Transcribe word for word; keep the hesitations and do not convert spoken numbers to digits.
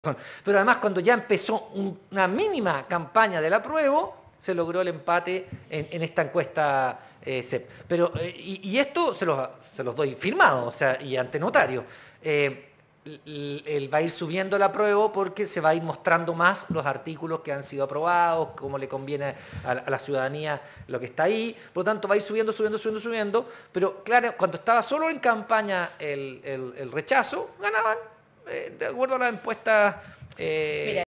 Pero además cuando ya empezó un, una mínima campaña del apruebo, se logró el empate en, en esta encuesta eh, C E P. Pero, eh, y, y esto se los, se los doy firmado, o sea, y ante notario. Eh, él va a ir subiendo el apruebo porque se va a ir mostrando más los artículos que han sido aprobados, cómo le conviene a la, a la ciudadanía lo que está ahí. Por lo tanto, va a ir subiendo, subiendo, subiendo, subiendo. Pero claro, cuando estaba solo en campaña el, el, el rechazo, ganaban, eh, de acuerdo a las encuestas. Eh,